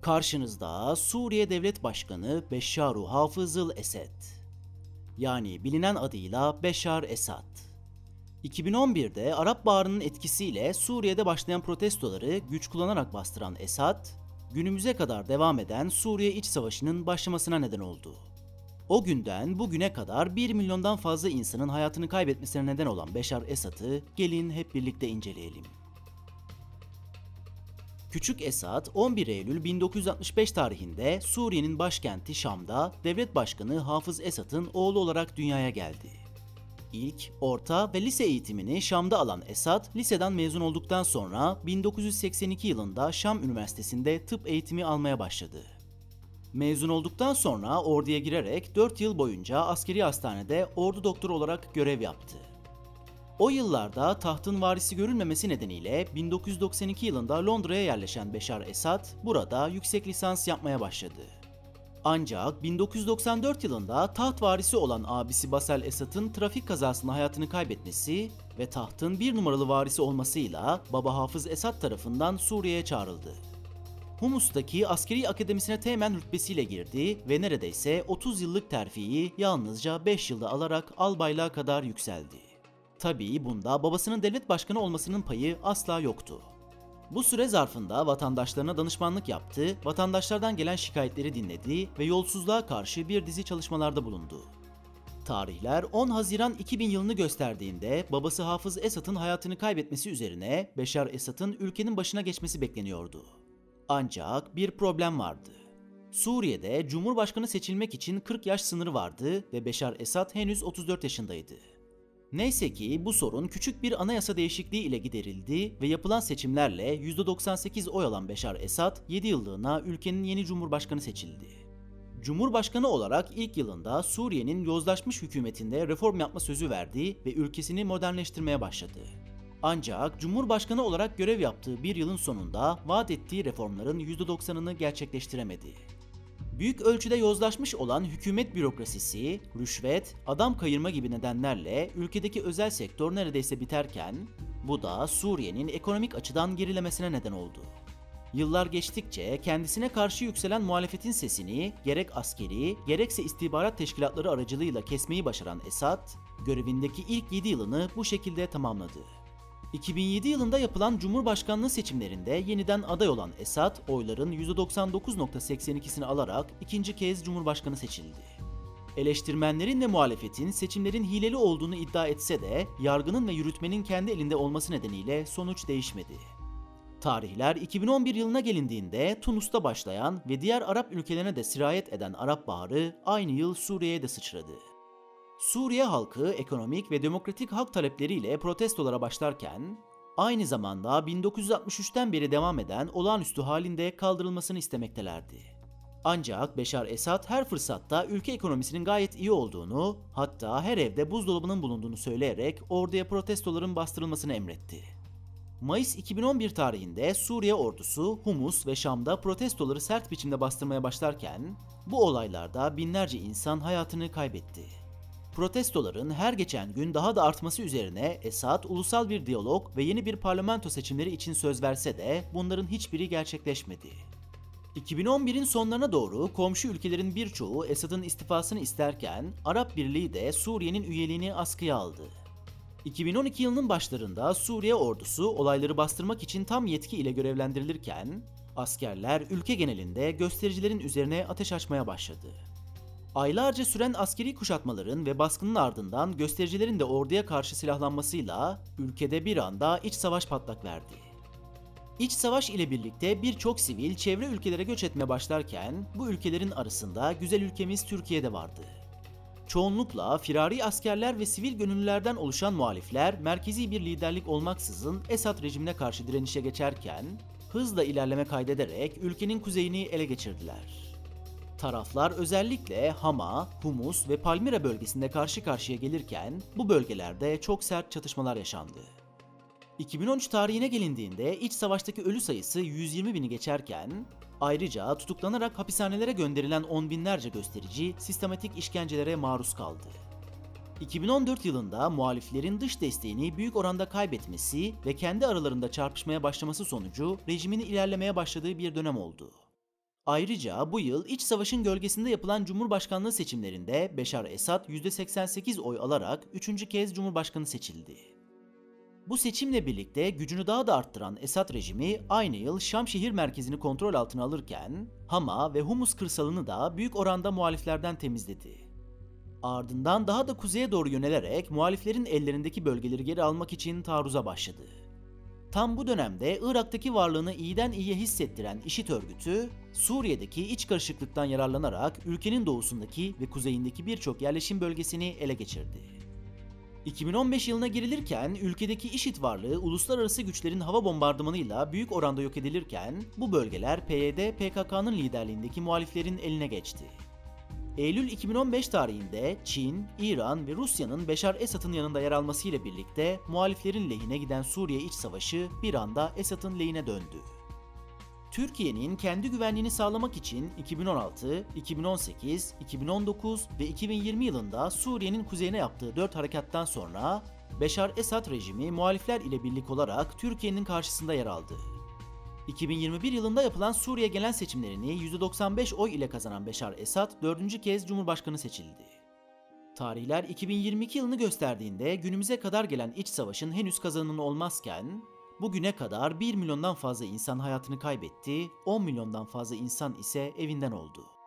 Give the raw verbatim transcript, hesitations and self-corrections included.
Karşınızda Suriye Devlet Başkanı Beşşar-ı Hafızıl Esed. Yani bilinen adıyla Beşar Esad. iki bin on birde Arap Baharı'nın etkisiyle Suriye'de başlayan protestoları güç kullanarak bastıran Esad, günümüze kadar devam eden Suriye İç Savaşı'nın başlamasına neden oldu. O günden bugüne kadar bir milyondan fazla insanın hayatını kaybetmesine neden olan Beşar Esad'ı gelin hep birlikte inceleyelim. Küçük Esad, on bir Eylül bin dokuz yüz altmış beş tarihinde Suriye'nin başkenti Şam'da devlet başkanı Hafız Esad'ın oğlu olarak dünyaya geldi. İlk, orta ve lise eğitimini Şam'da alan Esad, liseden mezun olduktan sonra bin dokuz yüz seksen iki yılında Şam Üniversitesi'nde tıp eğitimi almaya başladı. Mezun olduktan sonra orduya girerek dört yıl boyunca askeri hastanede ordu doktoru olarak görev yaptı. O yıllarda tahtın varisi görülmemesi nedeniyle bin dokuz yüz doksan iki yılında Londra'ya yerleşen Beşar Esad burada yüksek lisans yapmaya başladı. Ancak bin dokuz yüz doksan dört yılında taht varisi olan abisi Basel Esad'ın trafik kazasında hayatını kaybetmesi ve tahtın bir numaralı varisi olmasıyla baba Hafız Esad tarafından Suriye'ye çağrıldı. Humus'taki askeri akademisine teğmen rütbesiyle girdi ve neredeyse otuz yıllık terfiyi yalnızca beş yılda alarak albaylığa kadar yükseldi. Tabii bunda babasının devlet başkanı olmasının payı asla yoktu. Bu süre zarfında vatandaşlarına danışmanlık yaptı, vatandaşlardan gelen şikayetleri dinledi ve yolsuzluğa karşı bir dizi çalışmalarda bulundu. Tarihler on Haziran iki bin yılını gösterdiğinde babası Hafız Esad'ın hayatını kaybetmesi üzerine Beşar Esad'ın ülkenin başına geçmesi bekleniyordu. Ancak bir problem vardı. Suriye'de Cumhurbaşkanı seçilmek için kırk yaş sınırı vardı ve Beşar Esad henüz otuz dört yaşındaydı. Neyse ki bu sorun küçük bir anayasa değişikliği ile giderildi ve yapılan seçimlerle yüzde doksan sekiz oy alan Beşar Esad yedi yıllığına ülkenin yeni cumhurbaşkanı seçildi. Cumhurbaşkanı olarak ilk yılında Suriye'nin yozlaşmış hükümetinde reform yapma sözü verdi ve ülkesini modernleştirmeye başladı. Ancak Cumhurbaşkanı olarak görev yaptığı bir yılın sonunda vaat ettiği reformların yüzde doksanını gerçekleştiremedi. Büyük ölçüde yozlaşmış olan hükümet bürokrasisi, rüşvet, adam kayırma gibi nedenlerle ülkedeki özel sektör neredeyse biterken, bu da Suriye'nin ekonomik açıdan gerilemesine neden oldu. Yıllar geçtikçe kendisine karşı yükselen muhalefetin sesini gerek askeri, gerekse istihbarat teşkilatları aracılığıyla kesmeyi başaran Esad, görevindeki ilk yedi yılını bu şekilde tamamladı. iki bin yedi yılında yapılan Cumhurbaşkanlığı seçimlerinde yeniden aday olan Esad, oyların yüzde doksan dokuz virgül seksen ikisini alarak ikinci kez Cumhurbaşkanı seçildi. Eleştirmenlerin ve muhalefetin seçimlerin hileli olduğunu iddia etse de, yargının ve yürütmenin kendi elinde olması nedeniyle sonuç değişmedi. Tarihler iki bin on bir yılına gelindiğinde Tunus'ta başlayan ve diğer Arap ülkelerine de sirayet eden Arap Baharı aynı yıl Suriye'ye de sıçradı. Suriye halkı ekonomik ve demokratik hak talepleriyle protestolara başlarken, aynı zamanda bin dokuz yüz altmış üçten beri devam eden olağanüstü halinde kaldırılmasını istemektelerdi. Ancak Beşar Esad her fırsatta ülke ekonomisinin gayet iyi olduğunu, hatta her evde buzdolabının bulunduğunu söyleyerek orduya protestoların bastırılmasını emretti. Mayıs iki bin on bir tarihinde Suriye ordusu Humus ve Şam'da protestoları sert biçimde bastırmaya başlarken, bu olaylarda binlerce insan hayatını kaybetti. Protestoların her geçen gün daha da artması üzerine Esad ulusal bir diyalog ve yeni bir parlamento seçimleri için söz verse de bunların hiçbiri gerçekleşmedi. iki bin on birin sonlarına doğru komşu ülkelerin birçoğu Esad'ın istifasını isterken Arap Birliği de Suriye'nin üyeliğini askıya aldı. iki bin on iki yılının başlarında Suriye ordusu olayları bastırmak için tam yetki ile görevlendirilirken askerler ülke genelinde göstericilerin üzerine ateş açmaya başladı. Aylarca süren askeri kuşatmaların ve baskının ardından göstericilerin de orduya karşı silahlanmasıyla ülkede bir anda iç savaş patlak verdi. İç savaş ile birlikte birçok sivil çevre ülkelere göç etmeye başlarken bu ülkelerin arasında güzel ülkemiz Türkiye'de vardı. Çoğunlukla firari askerler ve sivil gönüllülerden oluşan muhalifler merkezi bir liderlik olmaksızın Esad rejimine karşı direnişe geçerken hızla ilerleme kaydederek ülkenin kuzeyini ele geçirdiler. Taraflar özellikle Hama, Humus ve Palmira bölgesinde karşı karşıya gelirken bu bölgelerde çok sert çatışmalar yaşandı. iki bin on üç tarihine gelindiğinde iç savaştaki ölü sayısı yüz yirmi bini geçerken ayrıca tutuklanarak hapishanelere gönderilen on binlerce gösterici sistematik işkencelere maruz kaldı. iki bin on dört yılında muhaliflerin dış desteğini büyük oranda kaybetmesi ve kendi aralarında çarpışmaya başlaması sonucu rejimin ilerlemeye başladığı bir dönem oldu. Ayrıca bu yıl iç savaşın gölgesinde yapılan Cumhurbaşkanlığı seçimlerinde Beşar Esad yüzde seksen sekiz oy alarak üçüncü kez Cumhurbaşkanı seçildi. Bu seçimle birlikte gücünü daha da arttıran Esad rejimi aynı yıl Şam şehir merkezini kontrol altına alırken Hama ve Humus kırsalını da büyük oranda muhaliflerden temizledi. Ardından daha da kuzeye doğru yönelerek muhaliflerin ellerindeki bölgeleri geri almak için taarruza başladı. Tam bu dönemde Irak'taki varlığını iyiden iyiye hissettiren IŞİD örgütü, Suriye'deki iç karışıklıktan yararlanarak ülkenin doğusundaki ve kuzeyindeki birçok yerleşim bölgesini ele geçirdi. iki bin on beş yılına girilirken ülkedeki IŞİD varlığı uluslararası güçlerin hava bombardımanıyla büyük oranda yok edilirken bu bölgeler P Y D P K K'nın liderliğindeki muhaliflerin eline geçti. Eylül iki bin on beş tarihinde Çin, İran ve Rusya'nın Beşar Esad'ın yanında yer almasıyla birlikte muhaliflerin lehine giden Suriye iç savaşı bir anda Esad'ın lehine döndü. Türkiye'nin kendi güvenliğini sağlamak için iki bin on altı, iki bin on sekiz, iki bin on dokuz ve iki bin yirmi yılında Suriye'nin kuzeyine yaptığı dört harekattan sonra Beşar Esad rejimi muhalifler ile birlik olarak Türkiye'nin karşısında yer aldı. iki bin yirmi bir yılında yapılan Suriye genel seçimlerini yüzde doksan beş oy ile kazanan Beşar Esad dördüncü kez Cumhurbaşkanı seçildi. Tarihler iki bin yirmi iki yılını gösterdiğinde günümüze kadar gelen iç savaşın henüz kazananı olmazken, bugüne kadar bir milyondan fazla insan hayatını kaybetti, on milyondan fazla insan ise evinden oldu.